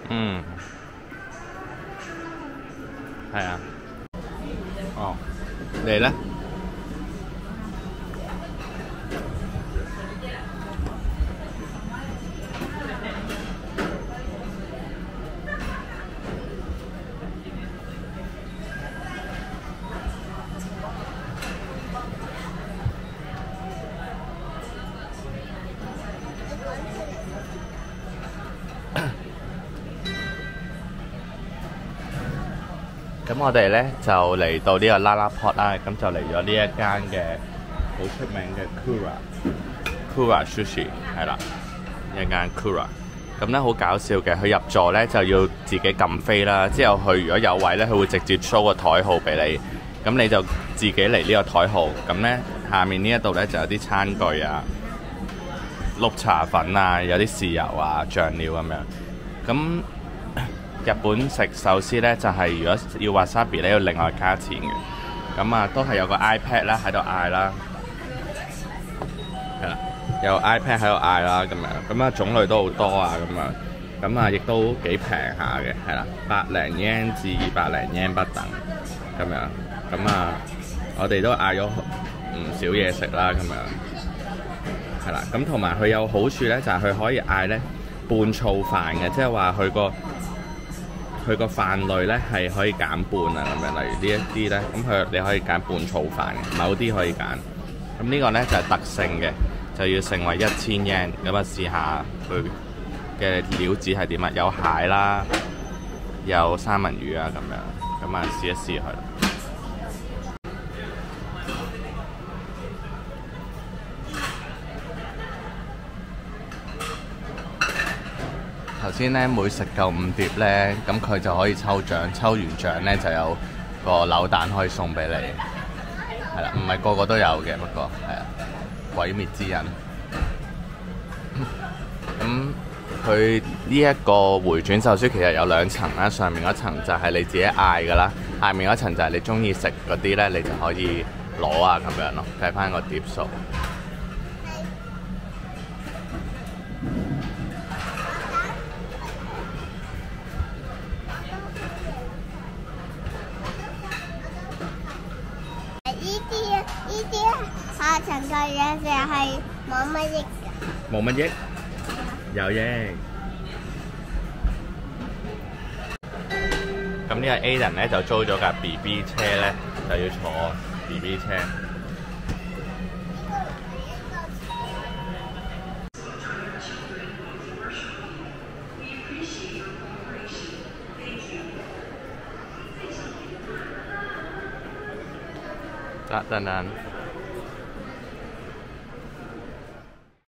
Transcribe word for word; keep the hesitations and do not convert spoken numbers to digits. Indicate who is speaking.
Speaker 1: 嗯，係啊。哦，你咧？咁我哋咧就嚟到呢個啦啦 pot 啦，咁就嚟咗呢一間嘅好出名嘅 Kura Kura Sushi 係啦，一間 Kura。咁咧好搞笑嘅，佢入座咧就要自己撳飛啦，之後佢如果有位咧，佢會直接 show 個台號俾你，咁你就自己嚟呢個台號。咁咧下面呢一度咧就有啲餐具啊、碌茶粉啊、有啲豉油啊、醬料咁樣。咁日本食壽司咧，就係、是、如果要 wasabi 咧，要另外加錢嘅。咁啊，都係有個 iPad 啦，喺度嗌啦，係啦，有 iPad 喺度嗌啦，咁樣。咁啊，種類都好多啊，咁啊，咁啊，亦都幾平下嘅，係啦，百零 yen 至二百零 yen 不等，咁樣。咁啊，我哋都嗌咗唔少嘢食啦，咁樣，係啦。咁同埋佢有好處咧，就係、是、佢可以嗌咧半醋飯嘅，即係話佢個。佢個飯類咧係可以減半啊，咁樣，例如呢一啲咧，咁佢你可以揀半醋飯嘅，某啲可以揀。咁呢個咧就係、是、特性嘅，就要成為一千 yen。咁啊試下佢嘅料子係點啊？有蟹啦，有三文魚啊，咁樣，咁啊試一試佢。頭先咧每食夠五碟咧，咁佢就可以抽獎，抽完獎咧就有個扭蛋可以送俾你，係啦，唔係個個都有嘅，不過係啊，毀滅之人。咁佢呢一個回轉壽司其實有兩層啦，上面嗰層就係你自己嗌噶啦，下面嗰層就係你中意食嗰啲咧，你就可以攞啊咁樣咯，計翻個碟數。
Speaker 2: 下層嘅嘢就係冇乜益㗎。
Speaker 1: 冇乜益，有益。咁呢個 Aiden 咧就租咗架 B B 車咧，就要坐 B B 車。得，等等。